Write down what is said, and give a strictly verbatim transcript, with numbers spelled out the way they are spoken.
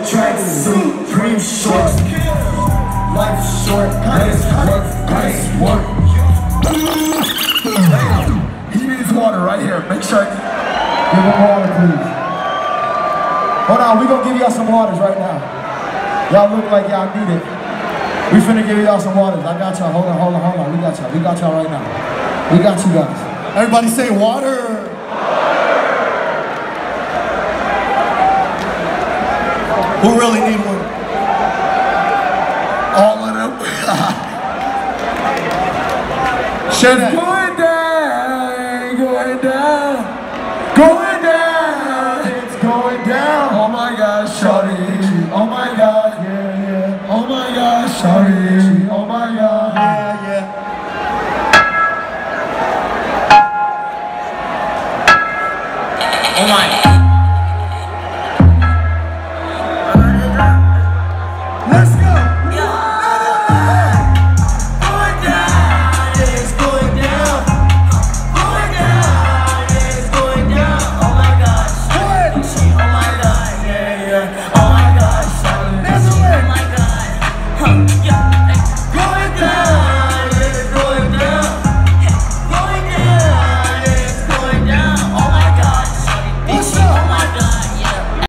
track suit, cream shorts. Life short, nice work, nice work. He needs water right here. Make sure. Give him water, please. Hold on, we gonna give y'all some waters right now. Y'all look like y'all need it. We finna give y'all some waters. I got y'all. Hold on, hold on, hold on. We got y'all. We got y'all right now. We got you guys. Everybody say water. Who really need one? All of them. Share that. Going down, going down, going down. It's going down. Oh my gosh, shawty. Oh my God, yeah, yeah. Oh my gosh, shawty. Oh my God, yeah, yeah. Oh my.